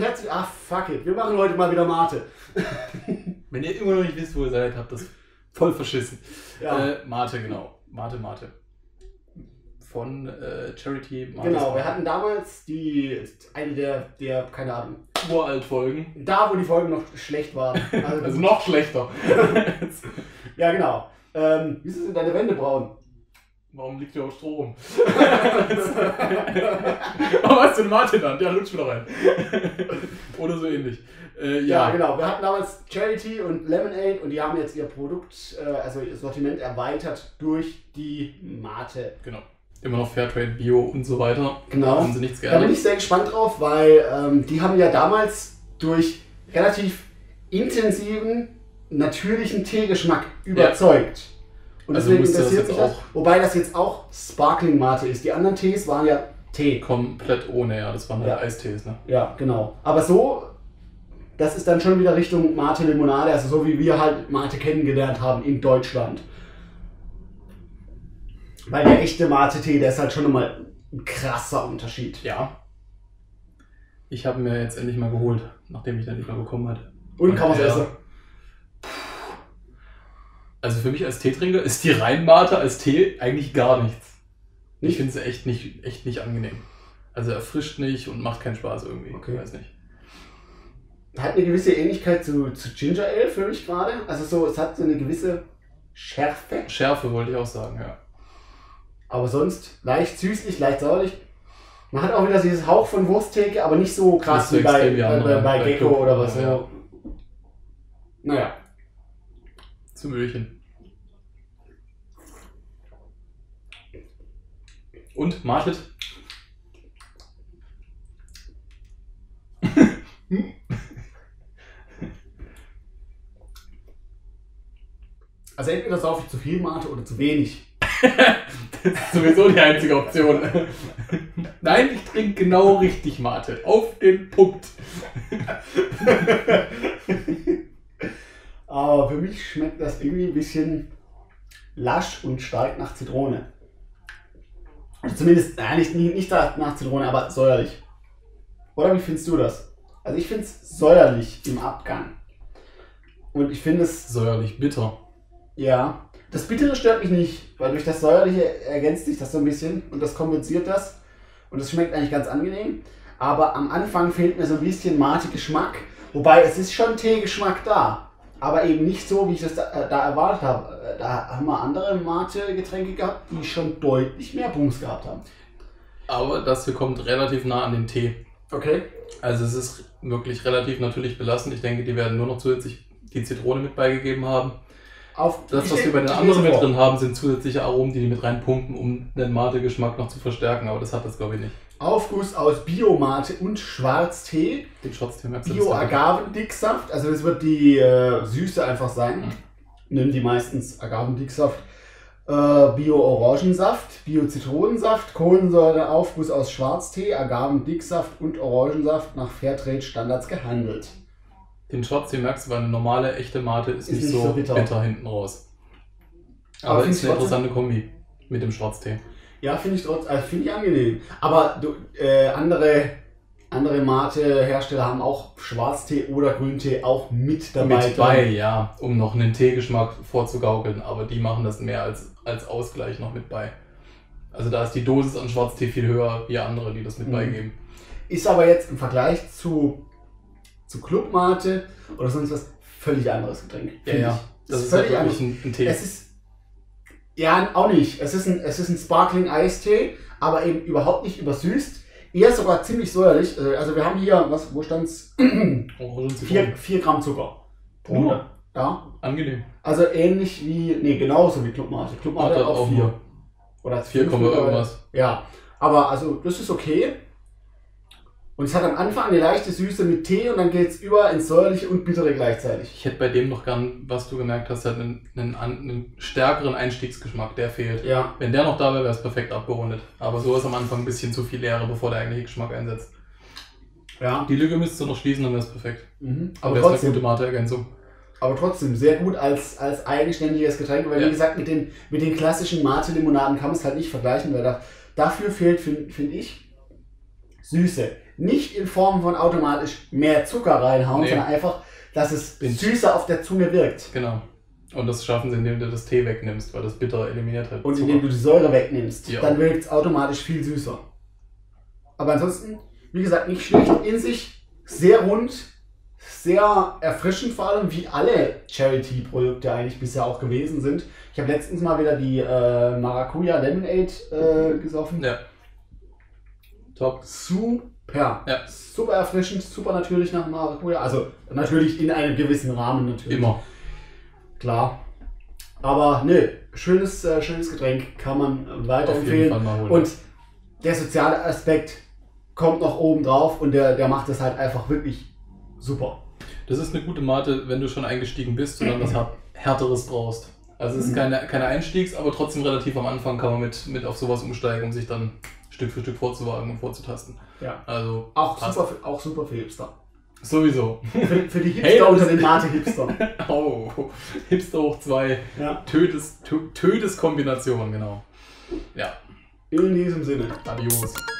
und herzlich... Ach, fuck it. Wir machen heute mal wieder Mate. Wenn ihr immer noch nicht wisst, wo ihr seid, habt das voll verschissen. Ja. Mate, genau. Mate. Von Charity Mate. Genau, wir hatten damals eine der, keine Ahnung, Uralt-Folgen. da wo die Folgen noch schlecht waren. Also noch schlechter. Ja, genau. Wieso sind deine Wände braun? Warum liegt hier auch Stroh rum? Aber was für ein Martin dann? Der lutscht wieder rein. Oder so ähnlich. Ja, genau. Wir hatten damals Charity und Lemonade und die haben jetzt ihr Produkt, also ihr Sortiment erweitert durch die Mate. Genau. Immer noch Fairtrade, Bio und so weiter. Genau. Haben sie nichts Da bin geändert. ich sehr gespannt drauf, weil die haben ja damals durch relativ intensiven, natürlichen Teegeschmack überzeugt. Und Also deswegen musste das interessiert jetzt mich das, auch- wobei das jetzt auch Sparkling Mate ist. Die anderen Tees waren ja Tee. Komplett ohne, ja. Das waren halt Ja. Eistees, ne? Ja, genau. Aber so, das ist dann schon wieder Richtung Mate Limonade, also so wie wir halt Mate kennengelernt haben in Deutschland. Weil der echte Mate-Tee, der ist halt schon nochmal ein krasser Unterschied. Ja. Ich habe mir jetzt endlich mal geholt, nachdem ich den nicht mehr bekommen hatte. Und kann man es der- essen? Also für mich als Teetrinker ist die Reinmate als Tee eigentlich gar nichts. Ich Nicht? finde es echt nicht angenehm. Also erfrischt nicht und macht keinen Spaß irgendwie. Okay. Ich weiß nicht. Hat eine gewisse Ähnlichkeit zu Ginger Ale für mich gerade. Also so, es hat so eine gewisse Schärfe. Schärfe wollte ich auch sagen, ja. Aber sonst leicht süßlich, leicht sauerlich. Man hat auch wieder dieses Hauch von Wursttheke, aber nicht so krass Nicht so wie extrem wie andere, bei bei Gecko Club, oder was. ja. So. Naja. Zum Öhrchen. Und Martet? Also entweder saufe ich zu viel Mate oder zu wenig. Das ist sowieso die einzige Option. Nein, ich trinke genau richtig Mate. Auf den Punkt. Aber für mich schmeckt das irgendwie ein bisschen lasch und stark nach Zitrone. Also zumindest, nicht nach Zitrone, aber säuerlich. Oder wie findest du das? Also ich finde es säuerlich im Abgang. Und ich finde es, Säuerlich bitter. ja, das Bittere stört mich nicht, weil durch das Säuerliche ergänzt sich das so ein bisschen und das kompensiert das. Und das schmeckt eigentlich ganz angenehm. Aber am Anfang fehlt mir so ein bisschen Mate-Geschmack. Wobei es ist schon Teegeschmack da. Aber eben nicht so, wie ich das da erwartet habe. Da haben wir andere Mate-Getränke gehabt, die schon deutlich mehr Bums gehabt haben. Aber das hier kommt relativ nah an den Tee. Okay. Also es ist wirklich relativ natürlich belassen. Ich denke, die werden nur noch zusätzlich die Zitrone mit beigegeben haben. Das, was wir bei den anderen mit drin haben, sind zusätzliche Aromen, die mit reinpumpen, um den Mate-Geschmack noch zu verstärken. Aber das hat das, glaube ich, nicht. Aufguss aus Biomate und Schwarztee. Den Shots, den merkst du. Bio-Agavendicksaft, also das wird die Süße einfach sein. Nehmen die meistens Agavendicksaft. Bio-Orangensaft, Bio-Zitronensaft, Kohlensäure, Aufguss aus Schwarztee, Agavendicksaft und Orangensaft nach Fairtrade-Standards gehandelt. Den Shots, den merkst du, weil eine normale, echte Mate ist nicht so bitter hinten raus. Aber find ist ich eine trotzdem- interessante Kombi mit dem Schwarztee. Ja, finde ich trotzdem, finde ich angenehm. Aber andere Mate-Hersteller haben auch Schwarztee oder Grüntee auch mit dabei. Mit bei, ja, um noch einen Teegeschmack vorzugaukeln, aber die machen das mehr als Ausgleich noch mit bei. Also da ist die Dosis an Schwarztee viel höher wie andere, die das mit beigeben. Ist aber jetzt im Vergleich zu Clubmate oder sonst was völlig anderes Getränk. Ja, finde ja. ich. Das ist völlig halt wirklich anders. ein Tee. Es ist ja auch nicht. Es ist ein Sparkling Eistee, aber eben überhaupt nicht übersüßt. Eher sogar ziemlich säuerlich. Also wir haben hier, wo stand's? 4 Gramm Zucker. Pro 100. Ja. Angenehm. Also ähnlich wie, genauso wie Clubmate. Clubmate hat auch 4. nur Oder 4, irgendwas. Ja, aber also das ist okay. Und es hat am Anfang eine leichte Süße mit Tee und dann geht es über ins Säuerliche und Bittere gleichzeitig. Ich hätte bei dem noch gern, was du gemerkt hast, halt einen stärkeren Einstiegsgeschmack, der fehlt. Ja. Wenn der noch da wäre, wäre es perfekt abgerundet. Aber so ist am Anfang ein bisschen zu viel Leere, bevor der eigentliche Geschmack einsetzt. Ja. Die Lücke müsstest du noch schließen, dann wäre es perfekt. Aber wäre es eine trotzdem, gute Mate-Ergänzung. aber trotzdem sehr gut als eigenständiges Getränk, weil Ja. wie gesagt, mit den klassischen Mate-Limonaden kann man es halt nicht vergleichen, weil dafür fehlt, finde ich, Süße. nicht in Form von automatisch mehr Zucker reinhauen, sondern einfach, dass es süßer auf der Zunge wirkt. Genau. Und das schaffen sie, indem du das Tee wegnimmst, weil das Bitter eliminiert hat. Und indem du die Säure wegnimmst, dann wirkt es automatisch viel süßer. Aber ansonsten, wie gesagt, nicht schlecht in sich, sehr rund, sehr erfrischend vor allem, wie alle Cherry-Tea-Produkte eigentlich bisher auch gewesen sind. Ich habe letztens mal wieder die Maracuja Lemonade gesoffen. Ja. Top. Super. Ja. Super erfrischend, super natürlich nach Maracuja. Also natürlich in einem gewissen Rahmen natürlich. Immer. Klar. Aber schönes Getränk, kann man weiterempfehlen. Auf jeden Fall mal holen. Und der soziale Aspekt kommt noch oben drauf und der macht das halt einfach wirklich super. Das ist eine gute Mate, wenn du schon eingestiegen bist und dann was Härteres brauchst. Also es ist keine Einstiegs-, aber trotzdem relativ am Anfang kann man mit auf sowas umsteigen, um sich dann Stück für Stück vorzuwagen und vorzutasten. Ja. Also auch super für Hipster. Sowieso. Für die Hipster unter den Mate-Hipster. Oh, Hipster hoch 2. Ja. Tödes Kombination, genau. Ja. In diesem Sinne. Adios.